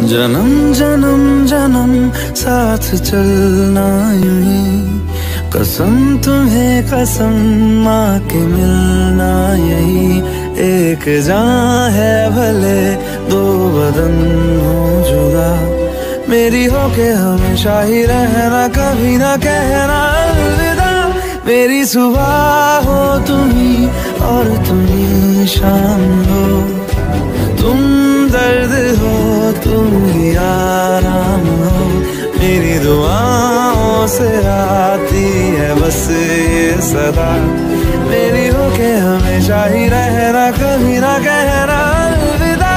जन्म जन्म जन्म साथ चलना यूं ही, कसम तुम्हें कसम माँ के मिलना यही। एक जान है भले दो बदन हो जुदा, मेरी होके हमेशा ही रहना, कभी ना कहना अलविदा। मेरी सुबह हो तुम्ही और तुम्ही शाम हो, तुम दर्द हो तुम ही आराम हो। मेरी दुआओं से आती है बस ये सदा, मेरी होके हमेशा ही रहना, कभी ना कहना अलविदा।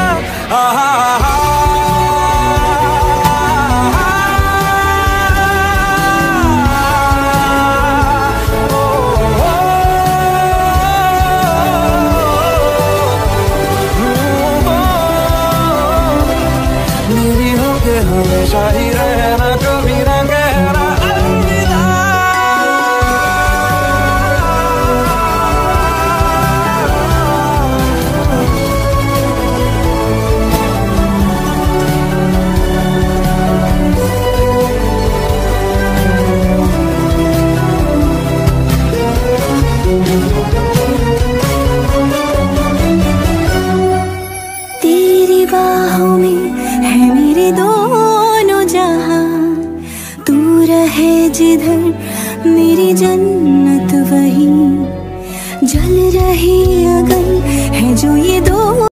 मेरी होके हमेशा ही रहे